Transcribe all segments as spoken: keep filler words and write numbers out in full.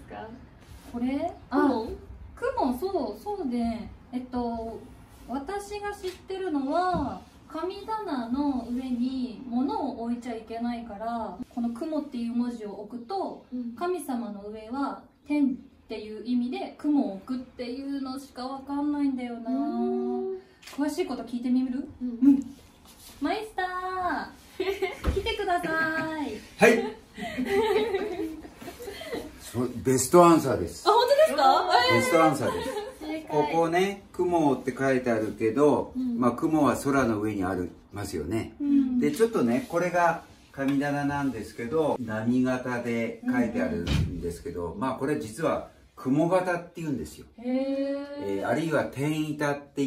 か？ これあ雲、そうそうで、えっと私が知ってるのは神棚の上に物を置いちゃいけないから、この雲っていう文字を置くと、うん、神様の上は天っていう意味で雲を置くっていうのしかわかんないんだよな。詳しいこと聞いてみる？うん、うん、マイスター来てください。 はいベストアンサーです。 あ、本当ですか？ ベストアンサーです。ここね、雲って書いてあるけど、うん、まあ雲は空の上にありますよね。うん、でちょっとね、これが神棚なんですけど、波型で書いてあるんですけど、うん、まあこれ実は雲型って言うんですよ。えー、あるいは天板って言って、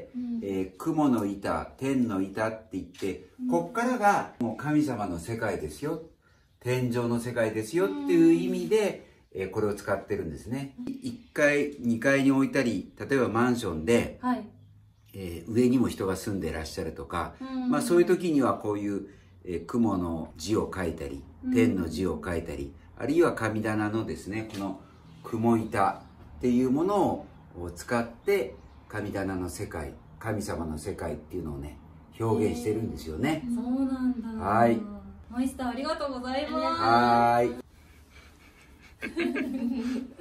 うん、えー、雲の板、天の板って言って、うん、こっからがもう神様の世界ですよ、天上の世界ですよっていう意味で、えー、これを使ってるんですね。いっかいにかいに置いたり、例えばマンションで、はい、えー、上にも人が住んでらっしゃるとか、まあそういう時にはこういう、えー、雲の字を書いたり、天の字を書いたり、あるいは神棚のですね、この雲板っていうものを使って神棚の世界、神様の世界っていうのをね、表現してるんですよね。 そうなんだ。 はい。 マイスターありがとうございます。 はい。